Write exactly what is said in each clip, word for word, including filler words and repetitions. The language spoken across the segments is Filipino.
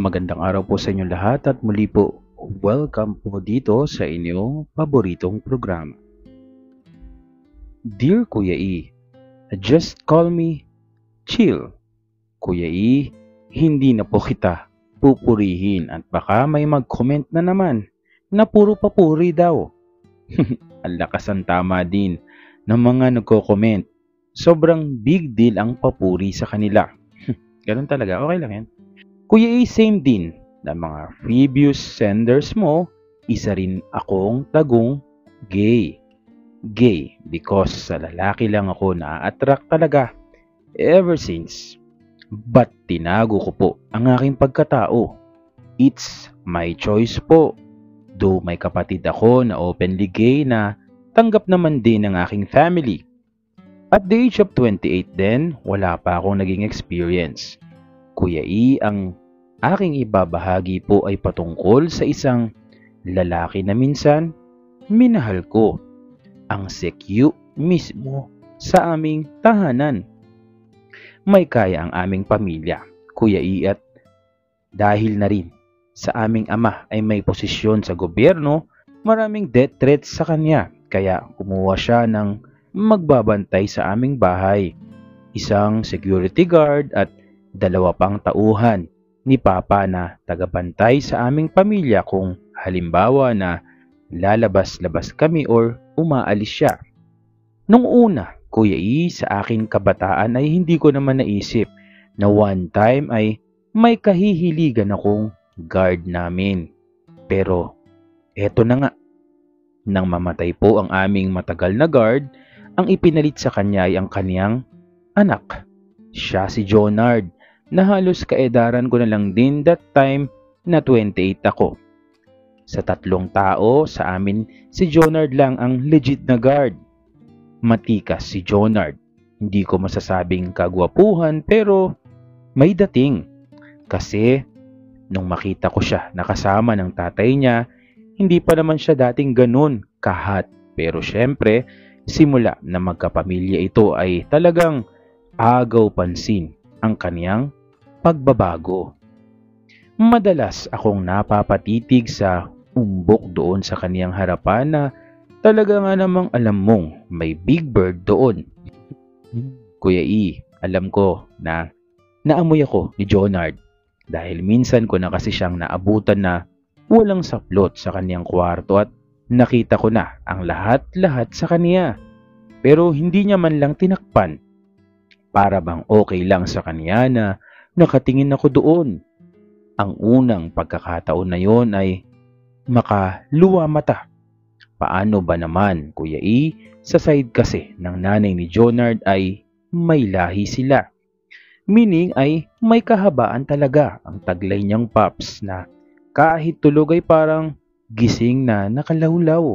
Magandang araw po sa inyong lahat at muli po, welcome po dito sa inyong paboritong programa. Dear Kuya E, just call me Chill. Kuya E, hindi na po kita pupurihin at baka may mag-comment na naman na puro papuri daw. Ang lakas ang tama din ng mga nagko-comment. Sobrang big deal ang papuri sa kanila. Ganun talaga, okay lang yan. Kuya A, same din na mga previous senders mo, isa rin akong tagong gay. Gay because sa lalaki lang ako na-attract talaga ever since. But tinago ko po ang aking pagkatao. It's my choice po. Though may kapatid ako na openly gay na tanggap naman din ng aking family. At the age of twenty-eight din, wala pa akong naging experience. Kuya E, ang aking ibabahagi po ay patungkol sa isang lalaki na minsan minahal ko. Ang sekyu mismo sa aming tahanan. May kaya ang aming pamilya, Kuya E, at dahil na rin sa aming ama ay may posisyon sa gobyerno, maraming death threats sa kanya. Kaya kumuha siya ng magbabantay sa aming bahay. Isang security guard at dalawa pang tauhan ni Papa na tagabantay sa aming pamilya kung halimbawa na lalabas-labas kami or umaalis siya. Nung una, Kuya E, sa aking kabataan ay hindi ko naman naisip na one time ay may kahihiligan akong guard namin. Pero eto na nga, nang mamatay po ang aming matagal na guard, ang ipinalit sa kanya ay ang kaniyang anak. Siya si Jonard, na halos kaedaran ko na lang din that time na twenty-eight ako. Sa tatlong tao sa amin, si Jonard lang ang legit na guard. Matikas si Jonard. Hindi ko masasabing kagwapuhan pero may dating. Kasi nung makita ko siya nakasama ng tatay niya, hindi pa naman siya dating ganun kahat. Pero syempre, simula na magkapamilya ito ay talagang agaw pansin ang kaniyang pagbabago. Madalas akong napapatitig sa umbok doon sa kaniyang harapan na talaga nga namang alam mong may big bird doon. Kuya E, alam ko na naamoy ako ni Jonard dahil minsan ko na kasi siyang naabutan na walang saplot sa kaniyang kwarto at nakita ko na ang lahat-lahat sa kaniya. Pero hindi niya man lang tinakpan. Para bang okay lang sa kaniya na nakatingin ako doon. Ang unang pagkakataon na yon ay makaluwa mata. Paano ba naman, Kuya E, sa side kasi ng nanay ni Jonard ay may lahi sila. Meaning ay may kahabaan talaga ang taglay niyang paps na kahit tulog ay parang gising na nakalawlaw.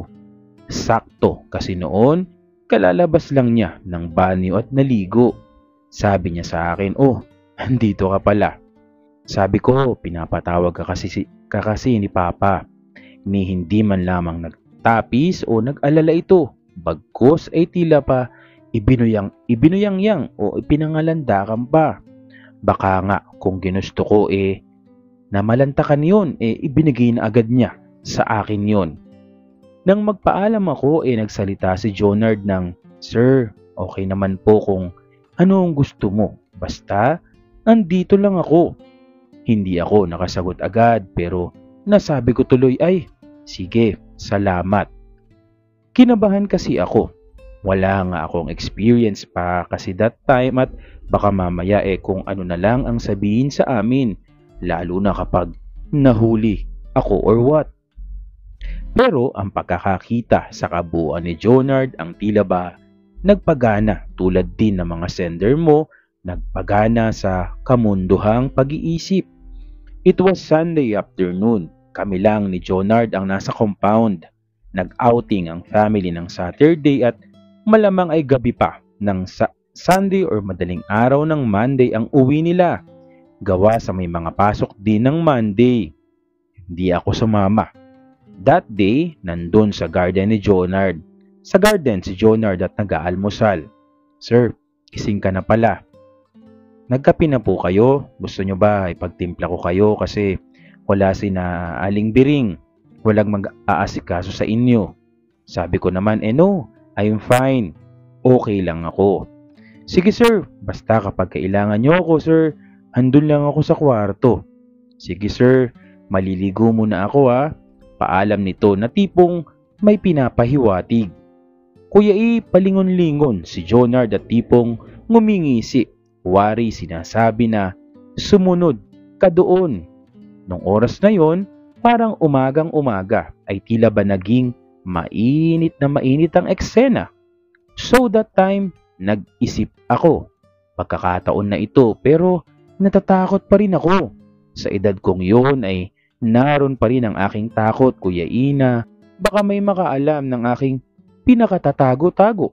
Sakto kasi noon, kalalabas lang niya ng banyo at naligo. Sabi niya sa akin, "Oh, andito ka pala." Sabi ko, "Pinapatawag ka kasi, ka kasi ni Papa." Ni hindi man lamang nagtapis o nag-alala ito. Bagkus ay tila pa ibinuyang, ibinuyang-yang o ipinangalandakan pa. Baka nga kung ginusto ko eh na malantakan yun, eh ibinigay na agad niya sa akin yun. Nang magpaalam ako, eh nagsalita si Jonard ng, "Sir, okay naman po kung ano ang gusto mo. Basta, andito lang ako." Hindi ako nakasagot agad pero nasabi ko tuloy ay, "Sige, salamat." Kinabahan kasi ako. Wala nga akong experience pa kasi that time at baka mamaya eh kung ano na lang ang sabihin sa amin. Lalo na kapag nahuli ako or what. Pero ang pagkakakita sa kabuuan ni Jonard ang tila ba nagpagana tulad din ng mga sender mo, nagpagana sa kamunduhang pag-iisip. It was Sunday afternoon. Kami lang ni Jonard ang nasa compound. Nag-outing ang family ng Saturday at malamang ay gabi pa ng sa- Sunday or madaling araw ng Monday ang uwi nila. Gawa sa may mga pasok din ng Monday. Hindi ako sumama. That day, nandun sa garden ni Jonard. Sa garden si Jonard at nag-aalmusal. "Sir, gising ka na pala." Nagkape na po kayo? Gusto nyo ba ipagtimpla ko kayo kasi wala si na Aling Biring. Walang mag-aasikaso sa inyo. Sabi ko naman, eh no, I'm fine. Okay lang ako. Sige sir, basta kapag kailangan nyo ako sir, andun lang ako sa kwarto. Sige sir, maliligo muna ako ha. Paalam nito na tipong may pinapahiwatig. Kuya E, palingon-lingon si Jonard at tipong ngumingisi. Wari sinasabi na sumunod ka doon. Nung oras na yon, parang umagang umaga ay tila ba naging mainit na mainit ang eksena. So that time, nag-isip ako. Pagkakataon na ito pero natatakot pa rin ako. Sa edad kong yon ay naroon pa rin ang aking takot, Kuya Ina. Baka may makaalam ng aking pinakatatago-tago.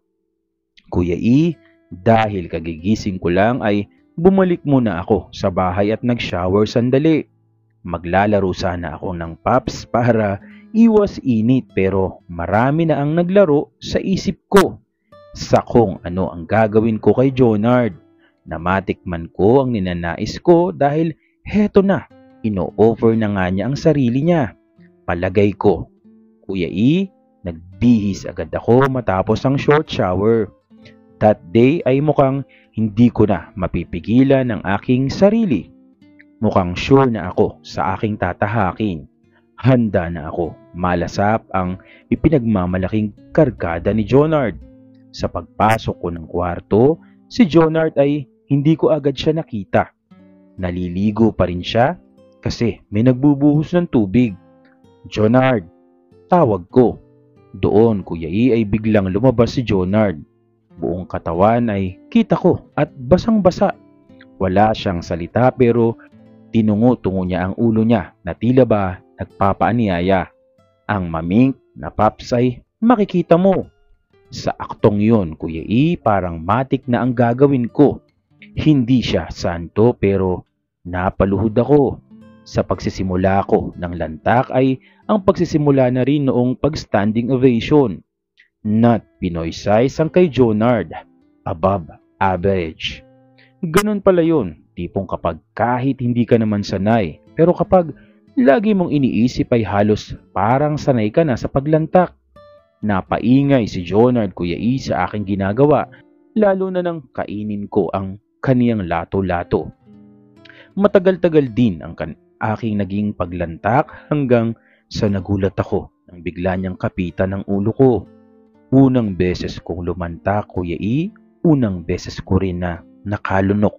Kuya E, dahil kagigising ko lang ay bumalik muna ako sa bahay at nag-shower sandali. Maglalaro sana ako ng Pops para iwas init pero marami na ang naglaro sa isip ko. Sa kung ano ang gagawin ko kay Jonard. Namatikman ko ang ninanais ko dahil heto na, ino-offer na nga niya ang sarili niya. Palagay ko, Kuya E, nagbihis agad ako matapos ang short shower. That day ay mukhang hindi ko na mapipigilan ang aking sarili. Mukhang sure na ako sa aking tatahakin. Handa na ako malasap ang ipinagmamalaking kargada ni Jonard. Sa pagpasok ko ng kwarto, si Jonard ay hindi ko agad siya nakita. Naliligo pa rin siya kasi may nagbubuhos ng tubig. Jonard, tawag ko. Doon, Kuya E, ay biglang lumabas si Jonard. Buong katawan ay kita ko at basang-basa. Wala siyang salita pero tinungo-tungo niya ang ulo niya na tila ba nagpapaanyaya. Ang mamink na Pops ay makikita mo. Sa aktong yon, Kuya E, parang matik na ang gagawin ko. Hindi siya santo pero napaluhod ako. Sa pagsisimula ko ng lantak ay ang pagsisimula na rin noong pag-standing ovation. Not Pinoy size ang kay Jonard, above average. Ganun pala yun, tipong kapag kahit hindi ka naman sanay, pero kapag lagi mong iniisip ay halos parang sanay ka na sa paglantak. Napaingay si Jonard, Kuya E, sa aking ginagawa, lalo na nang kainin ko ang kaniyang lato-lato. Matagal-tagal din ang kan aking naging paglantak hanggang sa nagulat ako nang bigla niyang kapitan ng ulo ko. Unang beses kong lumantak, Kuya E, unang beses ko rin na nakalunok.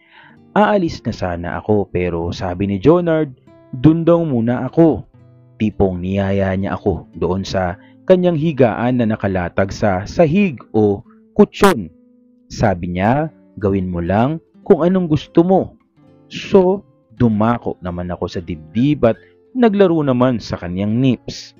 Aalis na sana ako pero sabi ni Jonard, dun daw muna ako. Tipong niyaya niya ako doon sa kanyang higaan na nakalatag sa sahig o kutsyon. Sabi niya, gawin mo lang kung anong gusto mo. So, dumako naman ako sa dibdib at naglaro naman sa kanyang nips.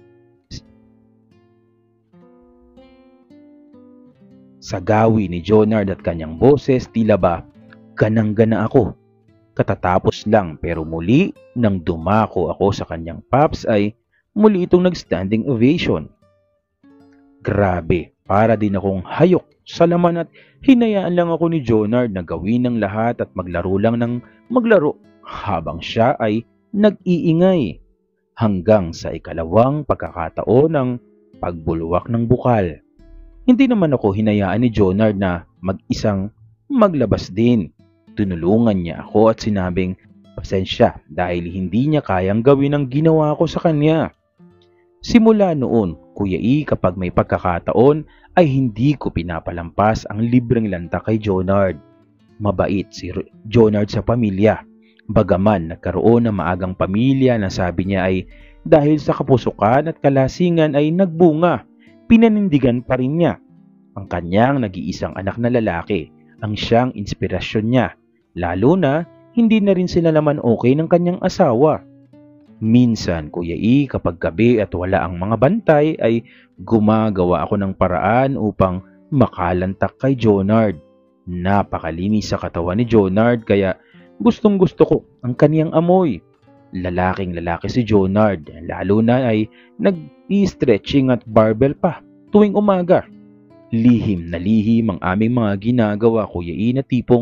Sa gawi ni Jonard at kanyang boses, tila ba ganang-gana ako. Katatapos lang pero muli nang dumako ako sa kanyang Pops ay muli itong nag-standing ovation. Grabe, para din akong hayok sa laman at hinayaan lang ako ni Jonard na gawin ng lahat at maglaro lang ng maglaro habang siya ay nag-iingay hanggang sa ikalawang pagkakataon ng pagbulwak ng bukal. Hindi naman ako hinayaan ni Jonard na mag-isang maglabas din. Tinulungan niya ako at sinabing pasensya dahil hindi niya kayang gawin ang ginawa ko sa kanya. Simula noon, Kuya E, kapag may pagkakataon ay hindi ko pinapalampas ang libreng lantak kay Jonard. Mabait si Jonard sa pamilya. Bagaman nagkaroon ng maagang pamilya na sabi niya ay dahil sa kapusukan at kalasingan ay nagbunga, pinanindigan pa rin niya. Ang kanyang nag-iisang anak na lalaki ang siyang inspirasyon niya, lalo na hindi na rin sila naman okay ng kanyang asawa. Minsan, Kuya E, kapag gabi at wala ang mga bantay ay gumagawa ako ng paraan upang makalantak kay Jonard. Napakalinis sa katawan ni Jonard kaya gustong gusto ko ang kaniyang amoy. Lalaking lalaki si Jonard, lalo na ay nag-i-stretching at barbell pa tuwing umaga. Lihim na lihim ang aming mga ginagawa, Kuya E, na tipong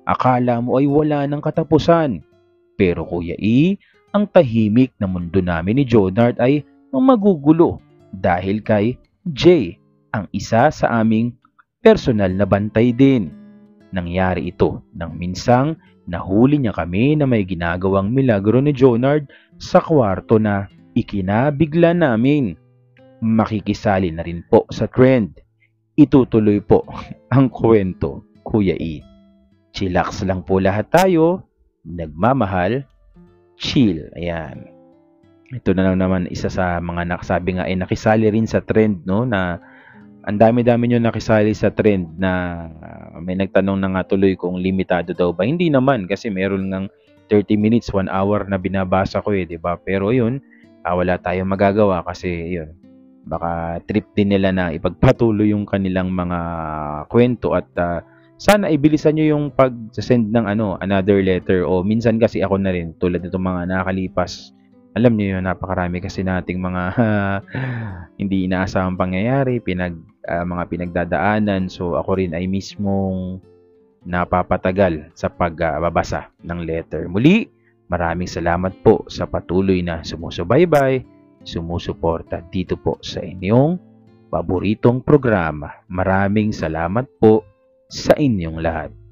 Akala mo ay wala ng katapusan. Pero Kuya E, ang tahimik na mundo namin ni Jonard ay magugulo dahil kay Jay, ang isa sa aming personal na bantay din. Nangyari ito nang minsang nahuli niya kami na may ginagawang milagro ni Jonard sa kwarto na ikinabigla namin. Makikisali na rin po sa trend. Itutuloy po ang kwento, Kuya E. Chillax lang po lahat tayo. Nagmamahal. Chill. Ayan. Ito na lang naman isa sa mga nakasabi nga ay nakisali rin sa trend, no, na ang dami-dami nyo nakisali sa trend na uh, may nagtanong na nga tuloy kung limitado daw ba. Hindi naman kasi meron ng thirty minutes, one hour na binabasa ko eh, di ba? Pero yun, uh, wala tayong magagawa kasi yun, baka trip din nila na ipagpatuloy yung kanilang mga kwento at uh, sana ibilisan nyo yung pag-send ng ano, another letter o minsan kasi ako na rin tulad nitong mga nakakalipas. Alam niyo yun, napakarami kasi nating mga hindi inaasahang pangyayari, pinag, uh, mga pinagdadaanan. So ako rin ay mismong napapatagal sa pagbabasa uh, ng letter. Muli, maraming salamat po sa patuloy na sumusubaybay, sumusuporta dito po sa inyong paboritong programa. Maraming salamat po sa inyong lahat.